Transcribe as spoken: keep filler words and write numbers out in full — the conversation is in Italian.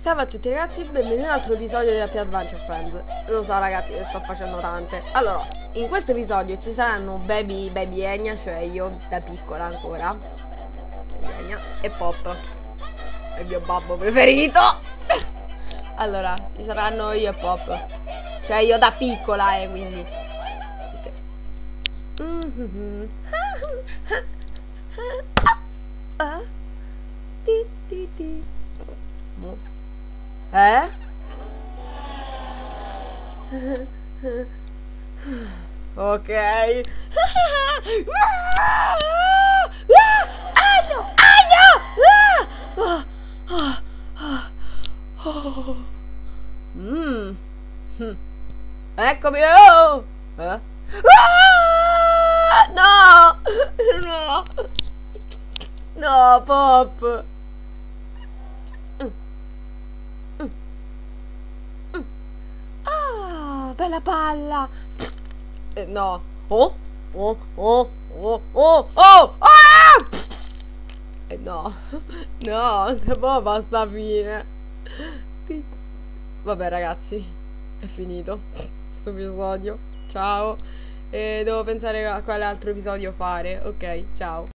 Salve a tutti ragazzi, benvenuti in un altro episodio di Happy Adventure Friends. Lo so ragazzi, ne sto facendo tante. Allora, in questo episodio ci saranno Baby, Baby Enya, cioè io da piccola ancora, Baby Enya, e Pop, il mio babbo preferito. Allora, ci saranno io e Pop, cioè io da piccola, eh, quindi okay. Mm-hmm. Ah. Ti, ti, ti. Eh? Ok. Aio! Aio! Mm. Eccomi! Oh! Eh? No! No! No, Pop! Bella palla! Eh, no! Oh! Oh! Oh! Oh! Oh! Oh! Ah! Eh, no! No! Non si può basta fine! Vabbè ragazzi, è finito questo episodio. Ciao! E devo pensare a quale altro episodio fare. Ok, ciao!